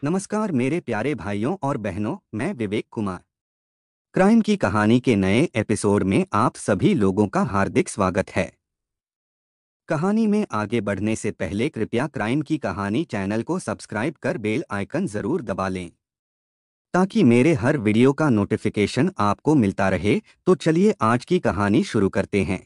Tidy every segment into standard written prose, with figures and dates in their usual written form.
नमस्कार मेरे प्यारे भाइयों और बहनों, मैं विवेक कुमार। क्राइम की कहानी के नए एपिसोड में आप सभी लोगों का हार्दिक स्वागत है। कहानी में आगे बढ़ने से पहले कृपया क्राइम की कहानी चैनल को सब्सक्राइब कर बेल आइकन जरूर दबा लें ताकि मेरे हर वीडियो का नोटिफिकेशन आपको मिलता रहे। तो चलिए आज की कहानी शुरू करते हैं।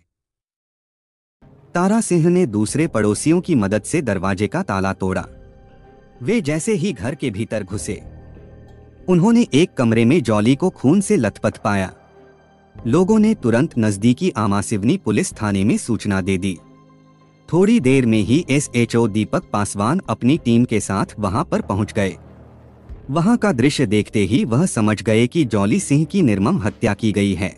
तारा सिंह ने दूसरे पड़ोसियों की मदद से दरवाजे का ताला तोड़ा। वे जैसे ही घर के भीतर घुसे, उन्होंने एक कमरे में जॉली को खून से लथपथ पाया। लोगों ने तुरंत नजदीकी आमासिवनी पुलिस थाने में सूचना दे दी। थोड़ी देर में ही एसएचओ दीपक पासवान अपनी टीम के साथ वहां पर पहुंच गए। वहां का दृश्य देखते ही वह समझ गए कि जॉली सिंह की निर्मम हत्या की गई है।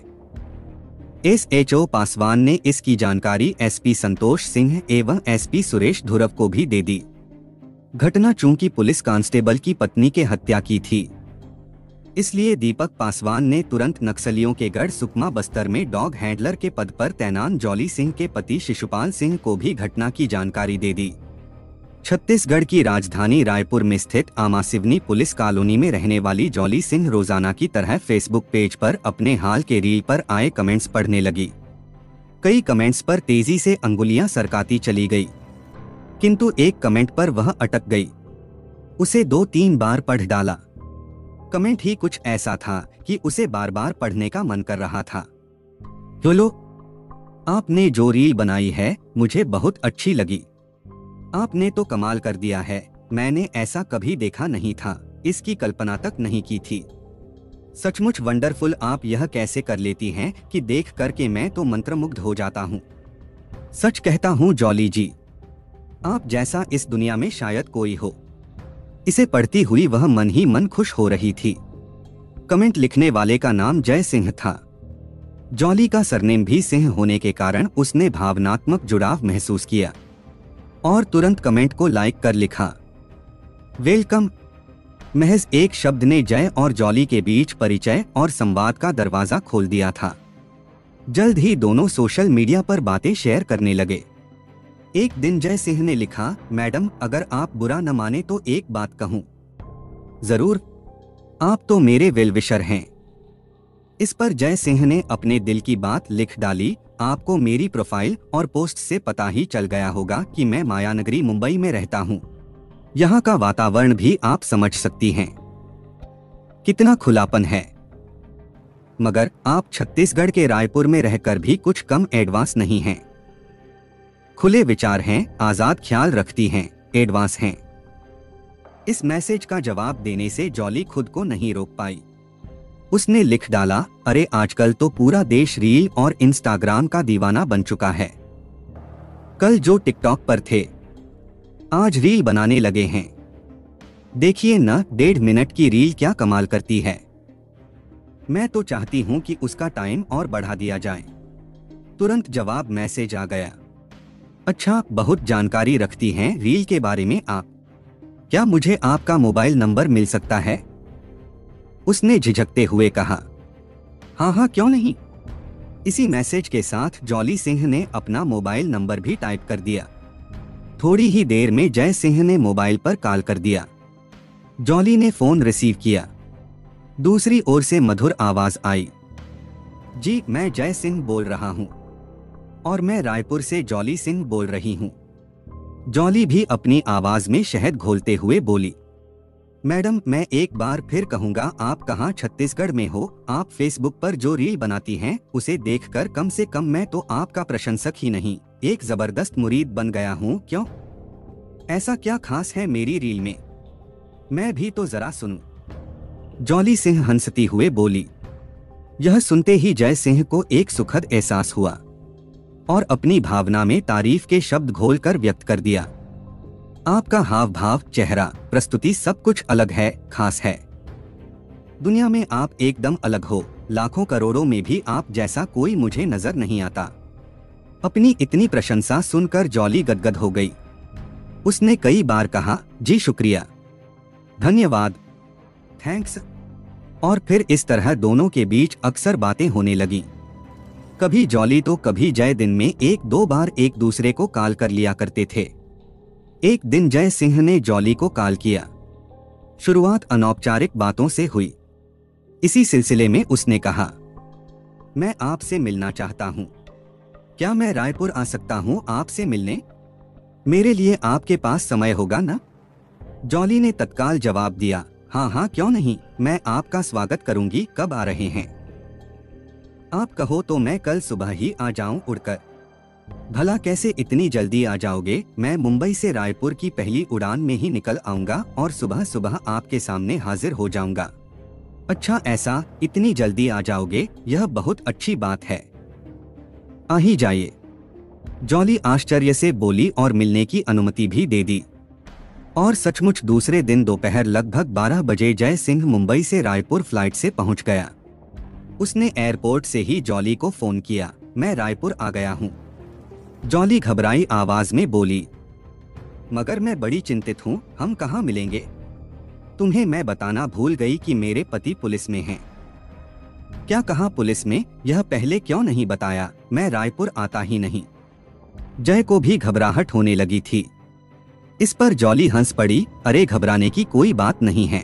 एसएचओ पासवान ने इसकी जानकारी एसपी संतोष सिंह एवं एसपी सुरेश धुरव को भी दे दी। घटना चूंकि पुलिस कांस्टेबल की पत्नी के हत्या की थी, इसलिए दीपक पासवान ने तुरंत नक्सलियों के गढ़ सुकमा बस्तर में डॉग हैंडलर के पद पर तैनात जॉली सिंह के पति शिशुपाल सिंह को भी घटना की जानकारी दे दी। छत्तीसगढ़ की राजधानी रायपुर में स्थित आमासिवनी पुलिस कॉलोनी में रहने वाली जॉली सिंह रोजाना की तरह फेसबुक पेज पर अपने हाल के रील पर आए कमेंट्स पढ़ने लगी। कई कमेंट्स पर तेजी से अंगुलियां सरकाती चली गई, किंतु एक कमेंट पर वह अटक गई। उसे 2-3 बार पढ़ डाला। कमेंट ही कुछ ऐसा था कि उसे बार बार पढ़ने का मन कर रहा था। बोलो, आपने जो रील बनाई है मुझे बहुत अच्छी लगी। आपने तो कमाल कर दिया है। मैंने ऐसा कभी देखा नहीं था, इसकी कल्पना तक नहीं की थी। सचमुच वंडरफुल। आप यह कैसे कर लेती हैं कि देख करके मैं तो मंत्रमुग्ध हो जाता हूँ। सच कहता हूँ जॉली जी, आप जैसा इस दुनिया में शायद कोई हो। इसे पढ़ती हुई वह मन ही मन खुश हो रही थी। कमेंट लिखने वाले का नाम जय सिंह था। जॉली का सरनेम भी सिंह होने के कारण उसने भावनात्मक जुड़ाव महसूस किया और तुरंत कमेंट को लाइक कर लिखा, वेलकम। महज एक शब्द ने जय और जॉली के बीच परिचय और संवाद का दरवाजा खोल दिया था। जल्द ही दोनों सोशल मीडिया पर बातें शेयर करने लगे। एक दिन जय सिंह ने लिखा, मैडम अगर आप बुरा न माने तो एक बात कहूं। जरूर, आप तो मेरे वेल विशर हैं। इस पर जय सिंह ने अपने दिल की बात लिख डाली। आपको मेरी प्रोफाइल और पोस्ट से पता ही चल गया होगा कि मैं मायानगरी मुंबई में रहता हूं। यहाँ का वातावरण भी आप समझ सकती हैं, कितना खुलापन है। मगर आप छत्तीसगढ़ के रायपुर में रहकर भी कुछ कम एडवांस नहीं हैं। खुले विचार हैं, आजाद ख्याल रखती हैं, एडवांस हैं। इस मैसेज का जवाब देने से जॉली खुद को नहीं रोक पाई। उसने लिख डाला, अरे आजकल तो पूरा देश रील और इंस्टाग्राम का दीवाना बन चुका है। कल जो टिकटॉक पर थे, आज रील बनाने लगे हैं। देखिए न, 1.5 मिनट की रील क्या कमाल करती है। मैं तो चाहती हूं कि उसका टाइम और बढ़ा दिया जाए। तुरंत जवाब मैसेज आ गया, अच्छा बहुत जानकारी रखती हैं रील के बारे में आप। क्या मुझे आपका मोबाइल नंबर मिल सकता है? उसने झिझकते हुए कहा, हाँ हाँ क्यों नहीं। इसी मैसेज के साथ जॉली सिंह ने अपना मोबाइल नंबर भी टाइप कर दिया। थोड़ी ही देर में जय सिंह ने मोबाइल पर कॉल कर दिया। जॉली ने फोन रिसीव किया। दूसरी ओर से मधुर आवाज आई, जी मैं जय सिंह बोल रहा हूँ और मैं रायपुर से जॉली सिंह बोल रही हूँ। जॉली भी अपनी आवाज में शहद घोलते हुए बोली, मैडम मैं एक बार फिर कहूँगा, आप कहाँ छत्तीसगढ़ में हो? आप फेसबुक पर जो रील बनाती हैं उसे देखकर कम से कम मैं तो आपका प्रशंसक ही नहीं, एक जबरदस्त मुरीद बन गया हूँ। क्यों, ऐसा क्या खास है मेरी रील में? मैं भी तो जरा सुनूं। जॉली सिंह हंसती हुए बोली। यह सुनते ही जय सिंह को एक सुखद एहसास हुआ और अपनी भावना में तारीफ के शब्द घोलकर व्यक्त कर दिया, आपका हाव भाव, चेहरा, प्रस्तुति सब कुछ अलग है, खास है। दुनिया में आप एकदम अलग हो। लाखों करोड़ों में भी आप जैसा कोई मुझे नजर नहीं आता। अपनी इतनी प्रशंसा सुनकर जॉली गदगद हो गई। उसने कई बार कहा, जी शुक्रिया, धन्यवाद, थैंक्स। और फिर इस तरह दोनों के बीच अक्सर बातें होने लगी। कभी जॉली तो कभी जय दिन में 1-2 बार एक दूसरे को कॉल कर लिया करते थे। एक दिन जय सिंह ने जॉली को कॉल किया। शुरुआत अनौपचारिक बातों से हुई। इसी सिलसिले में उसने कहा, मैं आपसे मिलना चाहता हूँ। क्या मैं रायपुर आ सकता हूँ आपसे मिलने? मेरे लिए आपके पास समय होगा ना? जॉली ने तत्काल जवाब दिया, हाँ हाँ क्यों नहीं, मैं आपका स्वागत करूंगी। कब आ रहे हैं? आप कहो तो मैं कल सुबह ही आ जाऊं उड़कर। भला कैसे इतनी जल्दी आ जाओगे? मैं मुंबई से रायपुर की पहली उड़ान में ही निकल आऊंगा और सुबह सुबह आपके सामने हाजिर हो जाऊंगा। अच्छा ऐसा, इतनी जल्दी आ जाओगे, यह बहुत अच्छी बात है। आ ही जाइए। जॉली आश्चर्य से बोली और मिलने की अनुमति भी दे दी। और सचमुच दूसरे दिन दोपहर लगभग 12 बजे जय सिंह मुंबई से रायपुर फ्लाइट से पहुंच गया। उसने एयरपोर्ट से ही जॉली को फोन किया, मैं रायपुर आ गया हूं। जॉली घबराई आवाज में बोली, मगर मैं बड़ी चिंतित हूं, हम कहां मिलेंगे? तुम्हें मैं बताना भूल गई कि मेरे पति पुलिस में हैं। क्या कहा पुलिस में? यह पहले क्यों नहीं बताया? मैं रायपुर आता ही नहीं। जय को भी घबराहट होने लगी थी। इस पर जॉली हंस पड़ी, अरे घबराने की कोई बात नहीं है।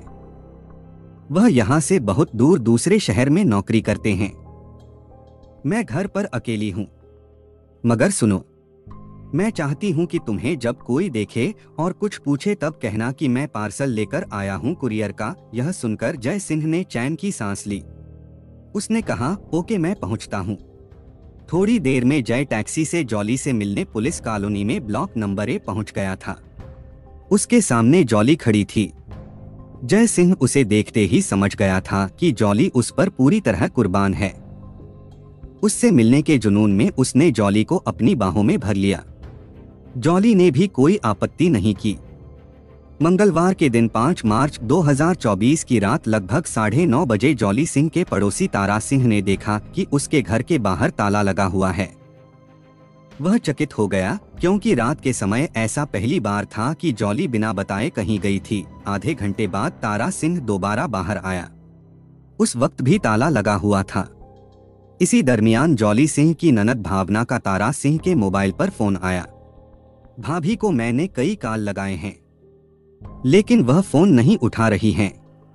वह यहाँ से बहुत दूर दूसरे शहर में नौकरी करते हैं। मैं घर पर अकेली हूँ। मगर सुनो, मैं चाहती हूँ कि तुम्हें जब कोई देखे और कुछ पूछे तब कहना कि मैं पार्सल लेकर आया हूँ कुरियर का। यह सुनकर जय सिंह ने चैन की सांस ली। उसने कहा, ओके मैं पहुँचता हूँ। थोड़ी देर में जय टैक्सी से जॉली से मिलने पुलिस कॉलोनी में ब्लॉक नंबर ए पहुँच गया था। उसके सामने जॉली खड़ी थी। जय सिंह उसे देखते ही समझ गया था कि जॉली उस पर पूरी तरह कुर्बान है। उससे मिलने के जुनून में उसने जॉली को अपनी बाहों में भर लिया। जॉली ने भी कोई आपत्ति नहीं की। मंगलवार के दिन 5 मार्च 2024 की रात लगभग 9:30 बजे जॉली सिंह के पड़ोसी तारा सिंह ने देखा कि उसके घर के बाहर ताला लगा हुआ है। वह चकित हो गया, क्योंकि रात के समय ऐसा पहली बार था कि जॉली बिना बताए कहीं गई थी। आधे घंटे बाद तारा सिंह दोबारा बाहर आया। उस वक्त भी ताला लगा हुआ था। इसी दरमियान जॉली सिंह की ननद भावना का तारा सिंह के मोबाइल पर फोन आया। भाभी को मैंने कई कॉल लगाए हैं, लेकिन वह फोन नहीं उठा रही हैं।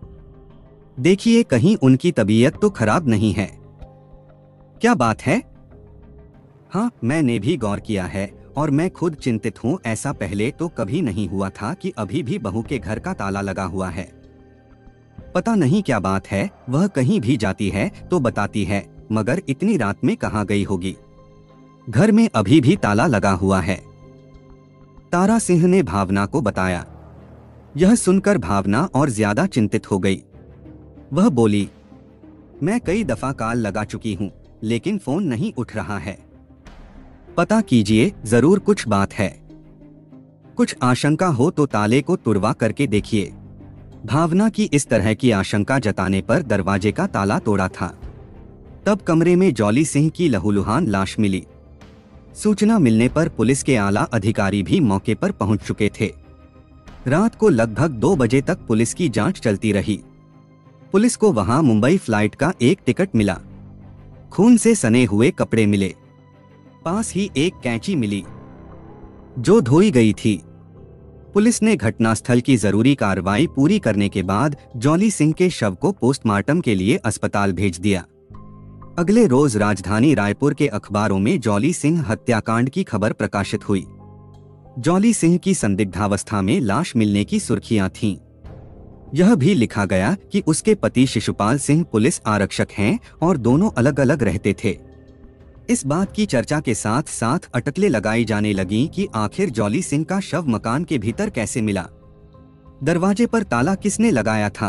देखिए कहीं उनकी तबीयत तो खराब नहीं है। क्या बात है? हाँ, मैंने भी गौर किया है और मैं खुद चिंतित हूँ। ऐसा पहले तो कभी नहीं हुआ था कि अभी भी बहू के घर का ताला लगा हुआ है। पता नहीं क्या बात है, वह कहीं भी जाती है तो बताती है, मगर इतनी रात में कहाँ गई होगी? घर में अभी भी ताला लगा हुआ है। तारा सिंह ने भावना को बताया। यह सुनकर भावना और ज्यादा चिंतित हो गई। वह बोली, मैं कई दफा कॉल लगा चुकी हूँ, लेकिन फोन नहीं उठ रहा है। पता कीजिए, जरूर कुछ बात है। कुछ आशंका हो तो ताले को तुड़वा करके देखिए। भावना की इस तरह की आशंका जताने पर दरवाजे का ताला तोड़ा था। तब कमरे में जॉली सिंह की लहूलुहान लाश मिली। सूचना मिलने पर पुलिस के आला अधिकारी भी मौके पर पहुंच चुके थे। रात को लगभग 2 बजे तक पुलिस की जांच चलती रही। पुलिस को वहां मुंबई फ्लाइट का एक टिकट मिला। खून से सने हुए कपड़े मिले। पास ही एक कैंची मिली, जो धोई गई थी। पुलिस ने घटनास्थल की जरूरी कार्रवाई पूरी करने के बाद जॉली सिंह के शव को पोस्टमार्टम के लिए अस्पताल भेज दिया। अगले रोज राजधानी रायपुर के अखबारों में जॉली सिंह हत्याकांड की खबर प्रकाशित हुई। जॉली सिंह की संदिग्धावस्था में लाश मिलने की सुर्खियां थीं। यह भी लिखा गया कि उसके पति शिशुपाल सिंह पुलिस आरक्षक हैं और दोनों अलग अलग रहते थे। इस बात की चर्चा के साथ साथ अटकलें लगाई जाने लगीं कि आखिर जॉली सिंह का शव मकान के भीतर कैसे मिला। दरवाजे पर ताला किसने लगाया था?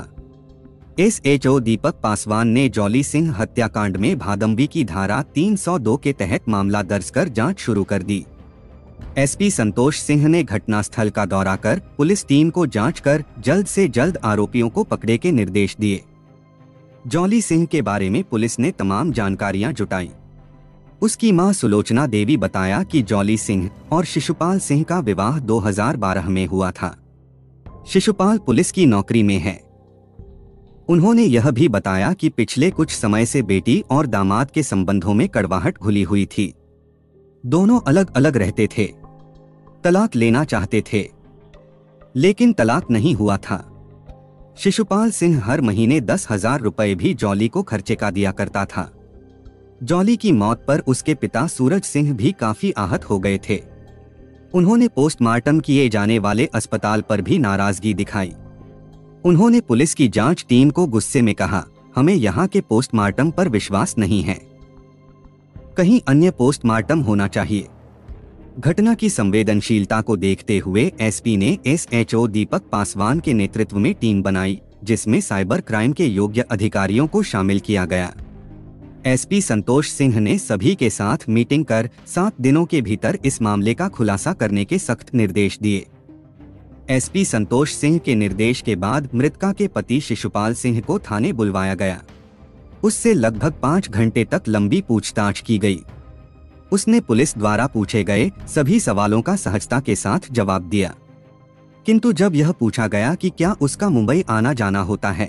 SHO दीपक पासवान ने जॉली सिंह हत्याकांड में भादंबी की धारा 302 के तहत मामला दर्ज कर जांच शुरू कर दी। SP संतोष सिंह ने घटनास्थल का दौरा कर पुलिस टीम को जांच कर जल्द से जल्द आरोपियों को पकड़े के निर्देश दिए। जॉली सिंह के बारे में पुलिस ने तमाम जानकारियां जुटाई। उसकी मां सुलोचना देवी बताया कि जॉली सिंह और शिशुपाल सिंह का विवाह 2012 में हुआ था। शिशुपाल पुलिस की नौकरी में है। उन्होंने यह भी बताया कि पिछले कुछ समय से बेटी और दामाद के संबंधों में कड़वाहट घुली हुई थी। दोनों अलग अलग रहते थे, तलाक लेना चाहते थे, लेकिन तलाक नहीं हुआ था। शिशुपाल सिंह हर महीने 10,000 रुपए भी जॉली को खर्चे का दिया करता था। जॉली की मौत पर उसके पिता सूरज सिंह भी काफी आहत हो गए थे। उन्होंने पोस्टमार्टम किए जाने वाले अस्पताल पर भी नाराजगी दिखाई। उन्होंने पुलिस की जांच टीम को गुस्से में कहा, हमें यहाँ के पोस्टमार्टम पर विश्वास नहीं है, कहीं अन्य पोस्टमार्टम होना चाहिए। घटना की संवेदनशीलता को देखते हुए एसपी ने एसएचओ दीपक पासवान के नेतृत्व में टीम बनाई, जिसमें साइबर क्राइम के योग्य अधिकारियों को शामिल किया गया। एसपी संतोष सिंह ने सभी के साथ मीटिंग कर 7 दिनों के भीतर इस मामले का खुलासा करने के सख्त निर्देश दिए। एसपी संतोष सिंह के निर्देश के बाद मृतका के पति शिशुपाल सिंह को थाने बुलवाया गया। उससे लगभग 5 घंटे तक लंबी पूछताछ की गई। उसने पुलिस द्वारा पूछे गए सभी सवालों का सहजता के साथ जवाब दिया, किंतु जब यह पूछा गया कि क्या उसका मुंबई आना जाना होता है,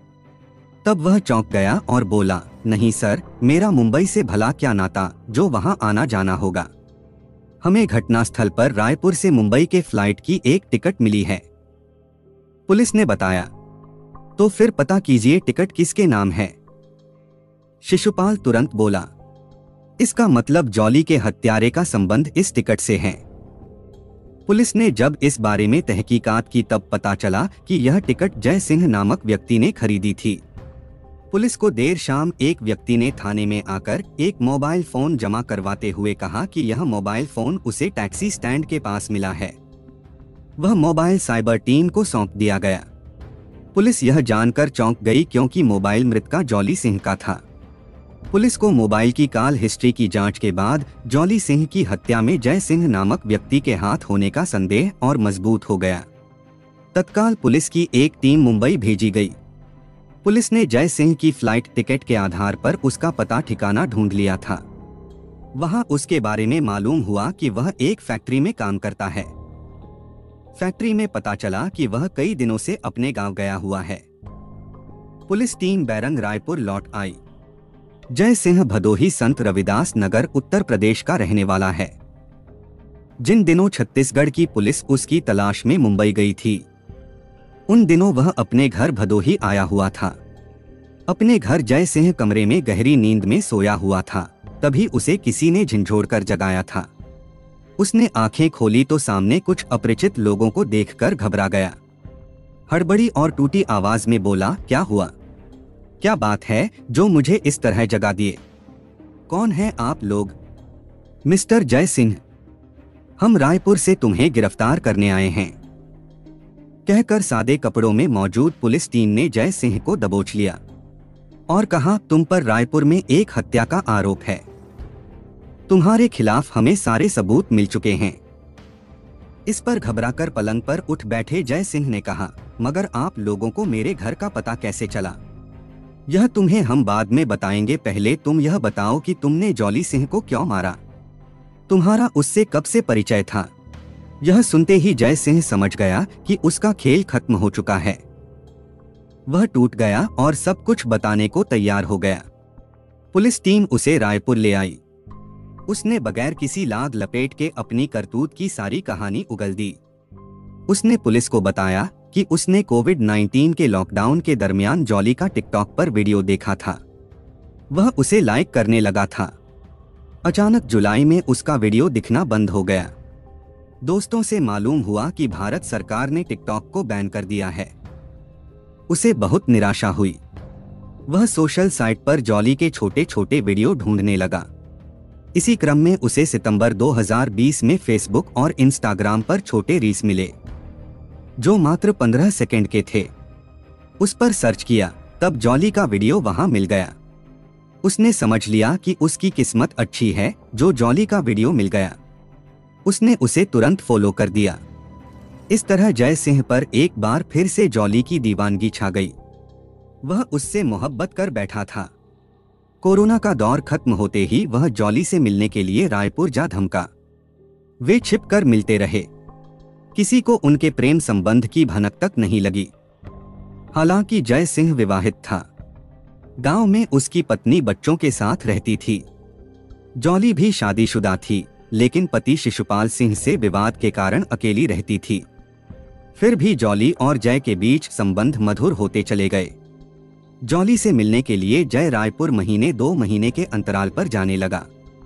तब वह चौंक गया और बोला, नहीं सर, मेरा मुंबई से भला क्या नाता जो वहां आना जाना होगा। हमें घटनास्थल पर रायपुर से मुंबई के फ्लाइट की एक टिकट मिली है। पुलिस ने बताया, तो फिर पता कीजिए टिकट किसके नाम है। शिशुपाल तुरंत बोला, इसका मतलब जॉली के हत्यारे का संबंध इस टिकट से है। पुलिस ने जब इस बारे में तहकीकात की तब पता चला कि यह टिकट जय सिंह नामक व्यक्ति ने खरीदी थी। पुलिस को देर शाम एक व्यक्ति ने थाने में आकर एक मोबाइल फोन जमा करवाते हुए कहा कि यह मोबाइल फोन उसे टैक्सी स्टैंड के पास मिला है। वह मोबाइल साइबर टीम को सौंप दिया गया। पुलिस यह जानकर चौंक गई क्योंकि मोबाइल मृतका जॉली सिंह का था। पुलिस को मोबाइल की कॉल हिस्ट्री की जांच के बाद जॉली सिंह की हत्या में जय सिंह नामक व्यक्ति के हाथ होने का संदेह और मजबूत हो गया। तत्काल पुलिस की एक टीम मुंबई भेजी गई। पुलिस ने जय सिंह की फ्लाइट टिकट के आधार पर उसका पता ठिकाना ढूंढ लिया था। वहां उसके बारे में मालूम हुआ कि वह एक फैक्ट्री में काम करता है। फैक्ट्री में पता चला कि वह कई दिनों से अपने गांव गया हुआ है। पुलिस टीम बैरंग रायपुर लौट आई। जय सिंह भदोही संत रविदास नगर उत्तर प्रदेश का रहने वाला है। जिन दिनों छत्तीसगढ़ की पुलिस उसकी तलाश में मुंबई गई थी, उन दिनों वह अपने घर भदोही आया हुआ था। अपने घर जय सिंह कमरे में गहरी नींद में सोया हुआ था, तभी उसे किसी ने झंझोड़कर जगाया था। उसने आंखें खोली तो सामने कुछ अपरिचित लोगों को देखकर घबरा गया। हड़बड़ी और टूटी आवाज में बोला, क्या हुआ? क्या बात है जो मुझे इस तरह जगा दिए? कौन है आप लोग? मिस्टर जय सिंह, हम रायपुर से तुम्हें गिरफ्तार करने आए हैं, कहकर सादे कपड़ों में मौजूद पुलिस टीम ने जय सिंह को दबोच लिया और कहा, तुम पर रायपुर में एक हत्या का आरोप है। तुम्हारे खिलाफ हमें सारे सबूत मिल चुके हैं। इस पर घबराकर पलंग पर उठ बैठे जय सिंह ने कहा, मगर आप लोगों को मेरे घर का पता कैसे चला? यह तुम्हें हम बाद में बताएंगे, पहले तुम यह बताओ कि तुमने जॉली सिंह को क्यों मारा? तुम्हारा उससे कब से परिचय था? यह सुनते ही जय सिंह समझ गया कि उसका खेल खत्म हो चुका है। वह टूट गया और सब कुछ बताने को तैयार हो गया। पुलिस टीम उसे रायपुर ले आई। उसने बगैर किसी लाग लपेट के अपनी करतूत की सारी कहानी उगल दी। उसने पुलिस को बताया कि उसने कोविड-19 के लॉकडाउन के दरमियान जॉली का टिकटॉक पर वीडियो देखा था। वह उसे लाइक करने लगा था। अचानक जुलाई में उसका वीडियो दिखना बंद हो गया। दोस्तों से मालूम हुआ कि भारत सरकार ने टिकटॉक को बैन कर दिया है। उसे बहुत निराशा हुई। वह सोशल साइट पर जॉली के छोटे छोटे वीडियो ढूंढने लगा। इसी क्रम में उसे सितंबर 2020 में फेसबुक और इंस्टाग्राम पर छोटे रील्स मिले जो मात्र 15 सेकंड के थे। उस पर सर्च किया, तब जॉली का वीडियो वहां मिल गया। उसने समझ लिया कि उसकी किस्मत अच्छी है जो जॉली का वीडियो मिल गया। उसने उसे तुरंत फॉलो कर दिया। इस तरह जय सिंह पर एक बार फिर से जॉली की दीवानगी छा गई। वह उससे मोहब्बत कर बैठा था। कोरोना का दौर खत्म होते ही वह जॉली से मिलने के लिए रायपुर जा धमका। वे छिपकर मिलते रहे। किसी को उनके प्रेम संबंध की भनक तक नहीं लगी। हालांकि जय सिंह विवाहित था। गांव में उसकी पत्नी बच्चों के साथ रहती थी। जॉली भी शादीशुदा थी, लेकिन पति शिशुपाल सिंह से विवाद के कारण अकेली रहती थी। फिर भी जॉली और जय के बीच संबंध मधुर होते चले गए। जॉली से मिलने के लिए जय रायपुर महीने 2 महीने के अंतराल पर जाने लगा।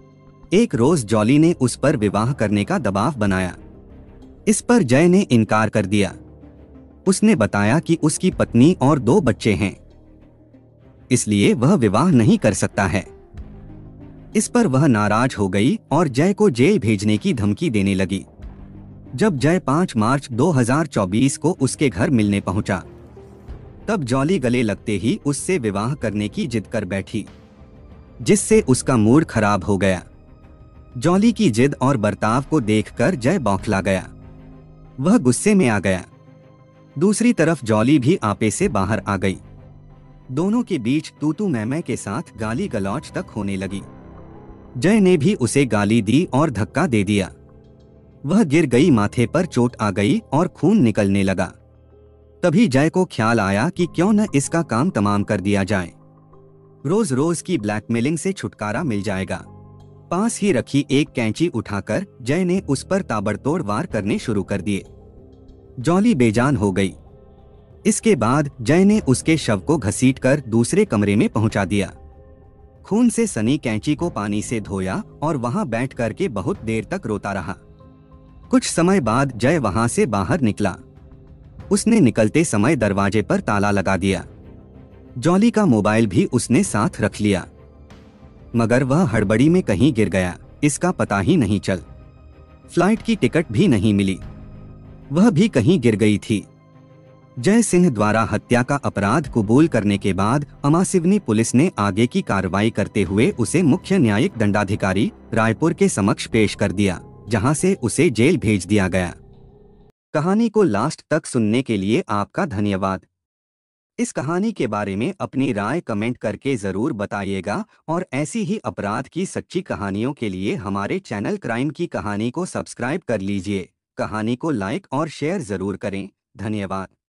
एक रोज जॉली ने उस पर विवाह करने का दबाव बनाया। इस पर जय ने इनकार कर दिया। उसने बताया कि उसकी पत्नी और 2 बच्चे हैं, इसलिए वह विवाह नहीं कर सकता है। इस पर वह नाराज हो गई और जय को जेल भेजने की धमकी देने लगी। जब जय 5 मार्च 2024 को उसके घर मिलने पहुंचा, तब जॉली गले लगते ही उससे विवाह करने की जिद कर बैठी, जिससे उसका मूड खराब हो गया। जॉली की जिद और बर्ताव को देखकर जय बौखला गया। वह गुस्से में आ गया। दूसरी तरफ जॉली भी आपे से बाहर आ गई। दोनों के बीच तू मैं के साथ गाली गलौच तक होने लगी। जय ने भी उसे गाली दी और धक्का दे दिया। वह गिर गई, माथे पर चोट आ गई और खून निकलने लगा। तभी जय को ख्याल आया कि क्यों न इसका काम तमाम कर दिया जाए। रोज रोज की ब्लैकमेलिंग से छुटकारा मिल जाएगा। पास ही रखी एक कैंची उठाकर जय ने उस पर ताबड़तोड़ वार करने शुरू कर दिए। जॉली बेजान हो गई। इसके बाद जय ने उसके शव को घसीटकर दूसरे कमरे में पहुंचा दिया। खून से सनी कैंची को पानी से धोया और वहां बैठ करके बहुत देर तक रोता रहा। कुछ समय बाद जय वहां से बाहर निकला। उसने निकलते समय दरवाजे पर ताला लगा दिया। जॉली का मोबाइल भी उसने साथ रख लिया, मगर वह हड़बड़ी में कहीं गिर गया, इसका पता ही नहीं चल। फ्लाइट की टिकट भी नहीं मिली, वह भी कहीं गिर गई थी। जय सिंह द्वारा हत्या का अपराध कबूल करने के बाद अमासिवनी पुलिस ने आगे की कार्रवाई करते हुए उसे मुख्य न्यायिक दंडाधिकारी रायपुर के समक्ष पेश कर दिया, जहां से उसे जेल भेज दिया गया। कहानी को लास्ट तक सुनने के लिए आपका धन्यवाद। इस कहानी के बारे में अपनी राय कमेंट करके जरूर बताइएगा और ऐसी ही अपराध की सच्ची कहानियों के लिए हमारे चैनल क्राइम की कहानी को सब्सक्राइब कर लीजिए। कहानी को लाइक और शेयर जरूर करें। धन्यवाद।